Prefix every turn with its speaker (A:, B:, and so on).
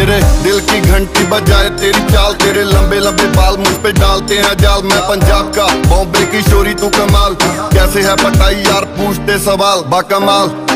A: मेरे दिल की घंटी बजाए तेरी चाल, तेरे लंबे लंबे बाल मुझ पे डालते हैं जाल। मैं पंजाब का बॉम्बे की शोरी तू कमाल, कैसे है पटाई यार पूछते सवाल, बाकमाल।